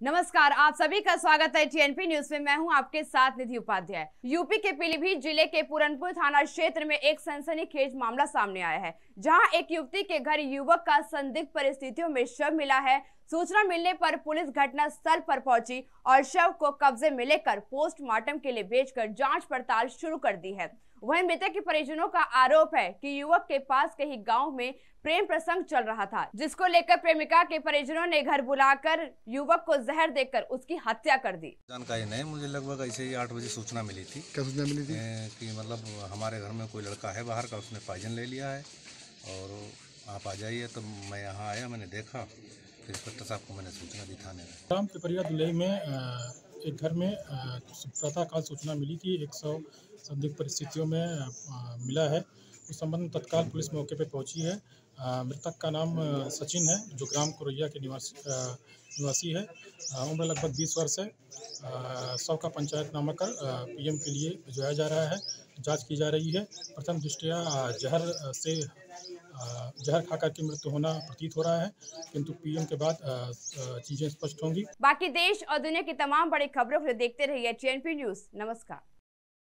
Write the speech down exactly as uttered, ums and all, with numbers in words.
नमस्कार, आप सभी का स्वागत है टीएनपी न्यूज में। मैं हूं आपके साथ निधि उपाध्याय। यूपी के पीलीभीत जिले के पूरनपुर थाना क्षेत्र में एक सनसनीखेज मामला सामने आया है, जहां एक युवती के घर युवक का संदिग्ध परिस्थितियों में शव मिला है। सूचना मिलने पर पुलिस घटना स्थल पर पहुंची और शव को कब्जे में लेकर पोस्टमार्टम के लिए भेजकर जांच पड़ताल शुरू कर दी है। वहीं मृतक के परिजनों का आरोप है कि युवक के पास कहीं गांव में प्रेम प्रसंग चल रहा था, जिसको लेकर प्रेमिका के परिजनों ने घर बुलाकर युवक को जहर देकर उसकी हत्या कर दी। जानकारी नहीं, मुझे लगभग ऐसे ही आठ बजे सूचना मिली थी। क्या सूचना मिली थी? कि मतलब हमारे घर में कोई लड़का है बाहर का, उसने पॉइजन ले लिया है और आप आ जाइए। तो मैं यहाँ आया, मैंने देखा, फिर इंस्पेक्टर साहब को मैंने सूचना दी थाने में। ग्राम पिपरिया दुलई में एक घर में प्रातःकाल सूचना मिली कि एक सौ संदिग्ध परिस्थितियों में मिला है। उस संबंध में तत्काल पुलिस मौके पर पहुंची है। मृतक का नाम सचिन है, जो ग्राम कुरैया के निवासी निवासी है। उम्र लगभग बीस वर्ष है। शव का पंचायतनामा कर पीएम के लिए भिजवाया जा रहा है। जांच की जा रही है। प्रथम दृष्टया जहर से जहर खाकर की मृत्यु होना प्रतीत हो रहा है, किंतु पीएम के बाद चीजें स्पष्ट होंगी। बाकी देश और दुनिया की तमाम बड़ी खबरों को देखते रहिए टीएनपी न्यूज। नमस्कार।